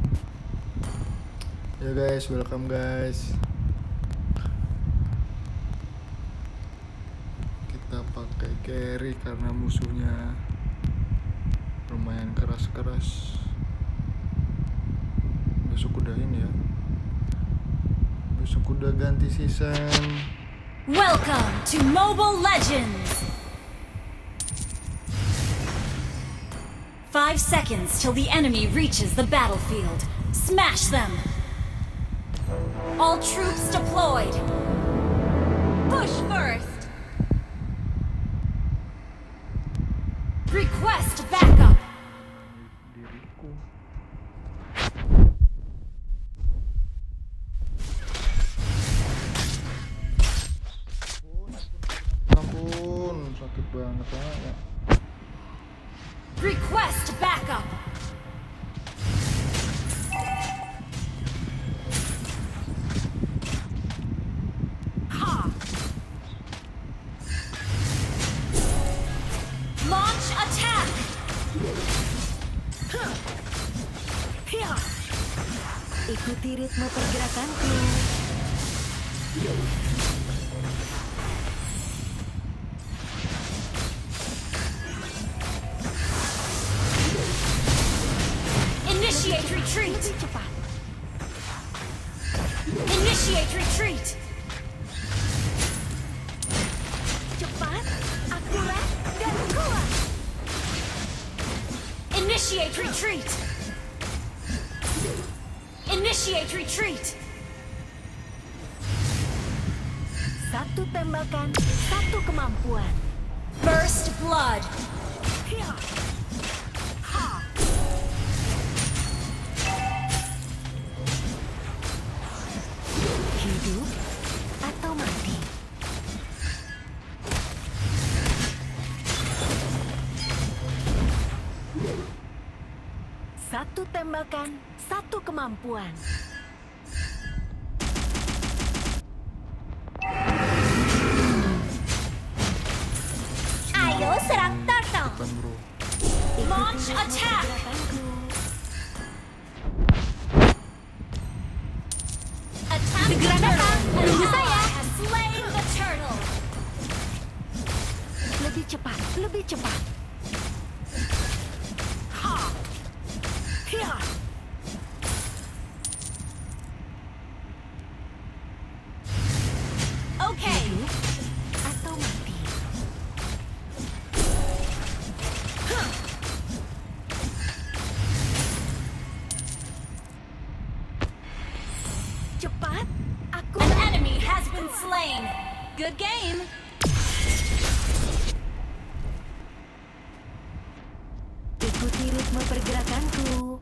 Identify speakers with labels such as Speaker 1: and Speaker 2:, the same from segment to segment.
Speaker 1: Ya guys, welcome guys. Kita pakai carry karena musuhnya lumayan keras-keras. Besok udah ini ya. Besok udah ganti season.
Speaker 2: Welcome to Mobile Legends! 5 seconds till the enemy reaches the battlefield. Smash them! All troops deployed! Push first! Request backup!
Speaker 1: Diriku. Ampun, sakit banget ya.
Speaker 2: Request backup! Ha! Launch attack!
Speaker 3: Ikuti ritme pergerakanku.
Speaker 2: Initiate retreat!
Speaker 3: Lebih cepat.
Speaker 2: Initiate retreat!
Speaker 3: Cepat, akurat, dan kuat.
Speaker 2: Initiate retreat! Initiate retreat!
Speaker 3: Satu tembakan, satu kemampuan.
Speaker 2: First blood!
Speaker 3: Hidup atau mati. Satu tembakan, satu kemampuan.
Speaker 2: Ayo serang turtle!
Speaker 1: Bukan bro.
Speaker 2: Launch attack! Attack the turtle! Tunggu saya! Has slain the turtle!
Speaker 3: Lebih cepat, lebih cepat.
Speaker 2: Okay!
Speaker 3: Hidup atau mati. Cepat, aku
Speaker 2: An enemy has been slain! Good game!
Speaker 3: ikuti ritme pergerakanku.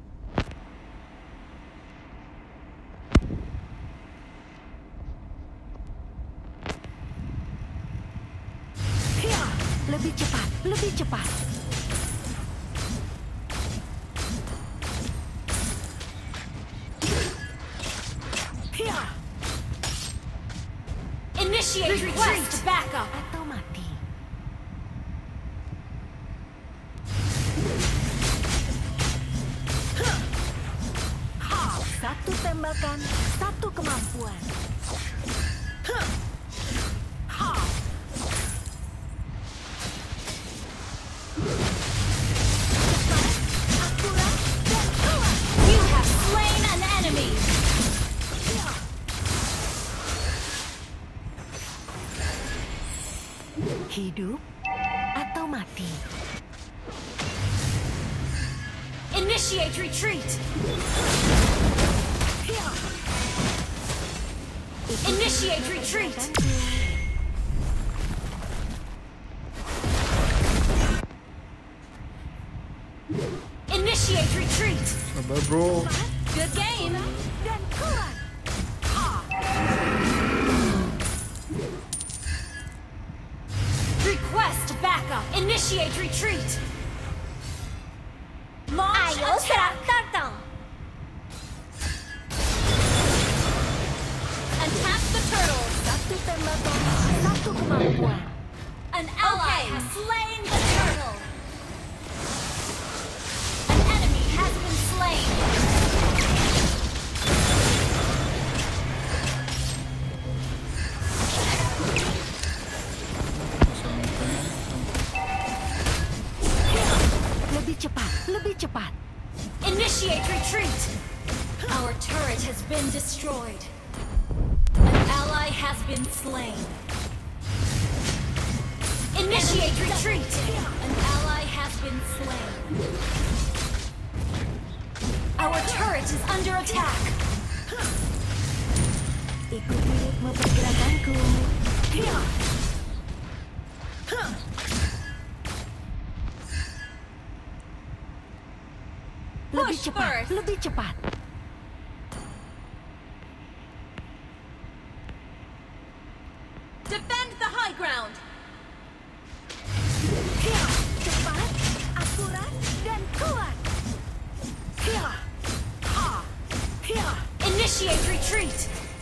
Speaker 3: Lebih cepat, lebih cepat.
Speaker 2: Initiate retreat! Backup!
Speaker 3: Atau mati. Satu tembakan, satu kemampuan. Cepat, akurat, dan kuat.
Speaker 2: You have slain an enemy!
Speaker 3: Hidup atau mati.
Speaker 2: Initiate retreat! Initiate retreat! Initiate retreat!
Speaker 1: Sabar bro.
Speaker 2: Good game!
Speaker 3: Dan kuat.
Speaker 2: Request backup! Initiate retreat! Launch attack!
Speaker 3: turtle.
Speaker 2: Attack the turtle!
Speaker 3: Satu tembakan, satu kemampuan.
Speaker 2: An ally has slain the turtle! An enemy has been slain! Initiate retreat. Our turret has been destroyed. An ally has been slain. Initiate retreat. An ally has been slain. Our turret is under attack.
Speaker 3: Ikuti ritme pergerakanku. Lebih
Speaker 2: Push
Speaker 3: cepat,
Speaker 2: first.
Speaker 3: lebih cepat.
Speaker 2: Defend the high ground.
Speaker 3: Cepat, akurat, dan kuat.
Speaker 2: Initiate retreat.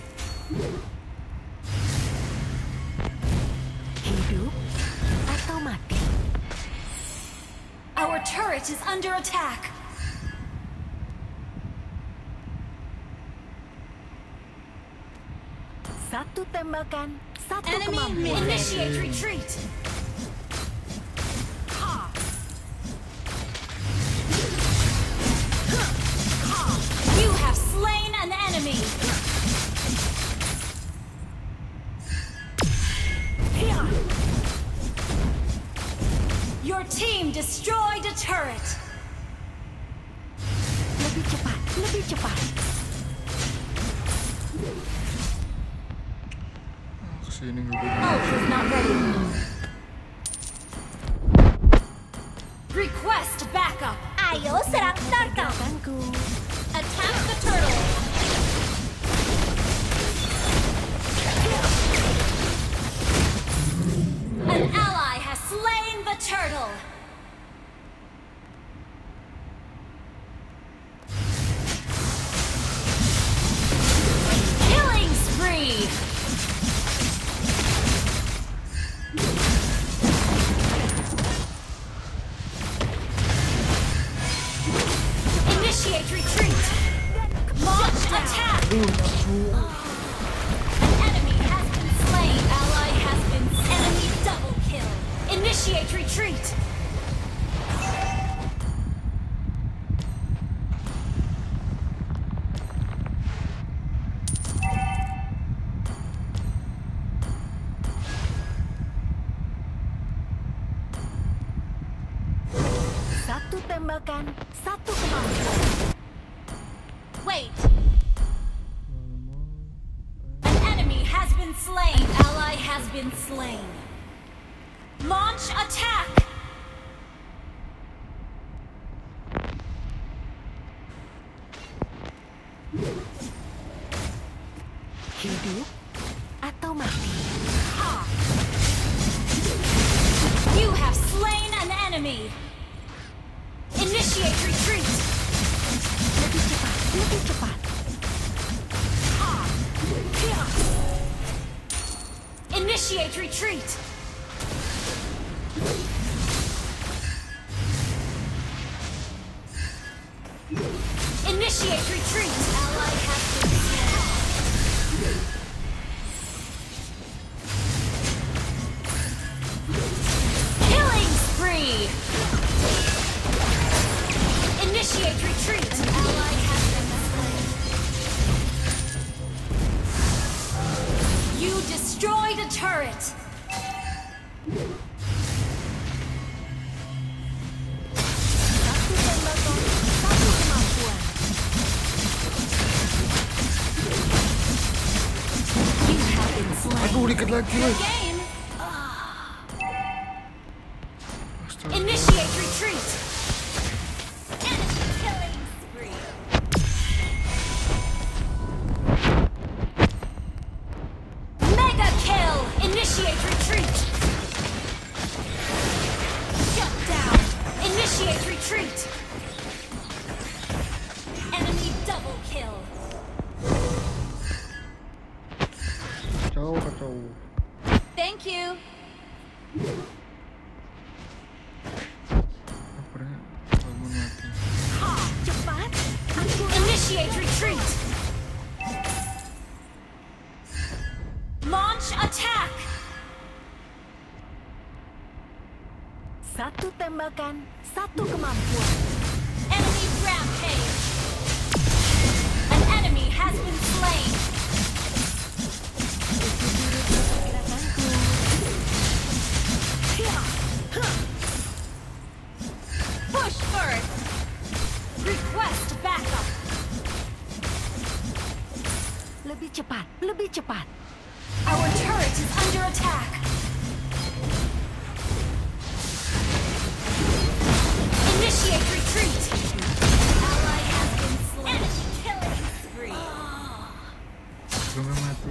Speaker 3: Hidup atau mati.
Speaker 2: Our turret is under attack.
Speaker 3: Satu tembakan, satu
Speaker 2: Enemy
Speaker 3: kemampuan.
Speaker 2: initiate retreat. You have slain an enemy. Your team destroyed a turret.
Speaker 3: Lebih cepat, lebih cepat.
Speaker 1: Kesini gue.
Speaker 2: Ult is not ready. Request backup. Ayo serang turtle.
Speaker 3: Pergerakanku.
Speaker 2: Attack the turtle. An ally has slain the turtle. Killing spree. Initiate retreat. Launch attack. An enemy has been slain. Ally has been enemy double kill. Initiate retreat.
Speaker 3: Satu tembakan, satu kemampuan.
Speaker 2: Wait. An enemy has been slain. Ally has been slain. Launch attack.
Speaker 3: Hidup atau mati.
Speaker 2: You have slain an enemy. Initiate retreat.
Speaker 3: Lebih cepat, lebih cepat.
Speaker 2: Initiate retreat. Initiate retreat. Ally has been slain. Killing spree. Initiate retreat. Ally has been slain. You destroyed a turret.
Speaker 3: Satu tembakan, satu kemampuan.
Speaker 2: You have been slain.
Speaker 1: Aduh, dikit lagi.
Speaker 2: Game.
Speaker 1: Astaga.
Speaker 2: Initiate retreat. Enemy killing spree. Mega kill. Initiate retreat. Shut down. Initiate retreat. Enemy double kill.
Speaker 1: Kacau, kacau.
Speaker 2: Thank you.
Speaker 1: Akhirnya bangun mati.
Speaker 3: Cepat, akurat.
Speaker 2: Initiate retreat. Launch attack.
Speaker 3: Satu tembakan, satu kemampuan.
Speaker 2: Enemy rampage.
Speaker 3: cepat, lebih cepat.
Speaker 2: Our turret is under attack. Initiate retreat. Ally has been slain. Enemy killing spree.
Speaker 1: Belum mati.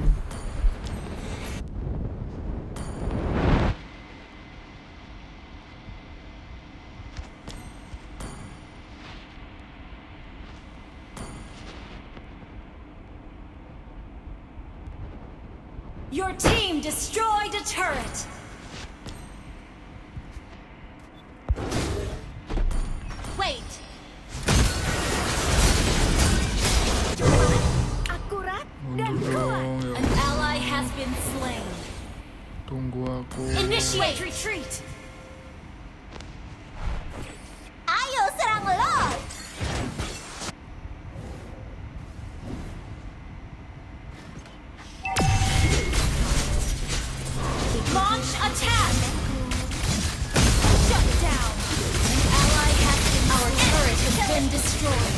Speaker 2: Your team destroyed a turret. Wait.
Speaker 3: Akurat dan
Speaker 1: Mundur
Speaker 3: kuat.
Speaker 1: dong ya.
Speaker 2: An ally has been slain.
Speaker 1: Tunggu aku.
Speaker 2: Initiate retreat. Ayo serang lo. Launch attack. Shut down. An ally has been. Our turret has been destroyed.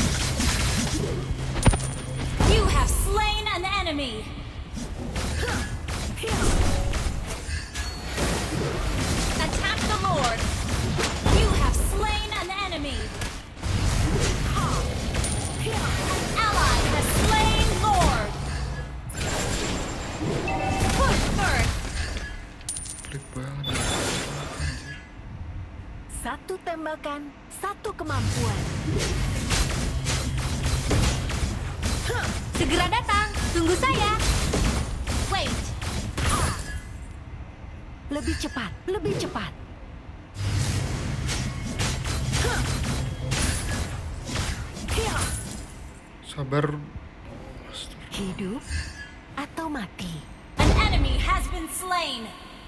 Speaker 2: You have slain an enemy. Attack the Lord. You have slain an enemy. An ally has slain Lord. Push first.
Speaker 1: Klik banget. Anjir.
Speaker 3: Satu tembakan, satu kemampuan.
Speaker 2: Segera datang. Tunggu saya. Wait.
Speaker 3: Lebih cepat, lebih cepat.
Speaker 1: Sabar.
Speaker 3: Hidup atau mati.
Speaker 2: An enemy has been slain.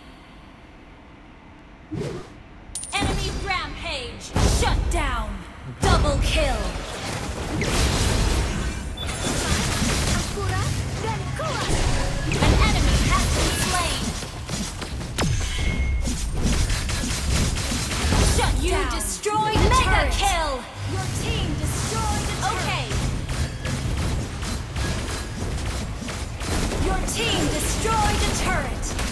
Speaker 2: Enemy rampage. Shut down. Double kill.
Speaker 3: Akurat dan kuat.
Speaker 2: An enemy has been slain. Shut you
Speaker 3: down.
Speaker 2: destroyed a
Speaker 3: Mega
Speaker 2: turret.
Speaker 3: kill.
Speaker 2: Your team destroyed a turret. Okay. Your team destroyed a turret.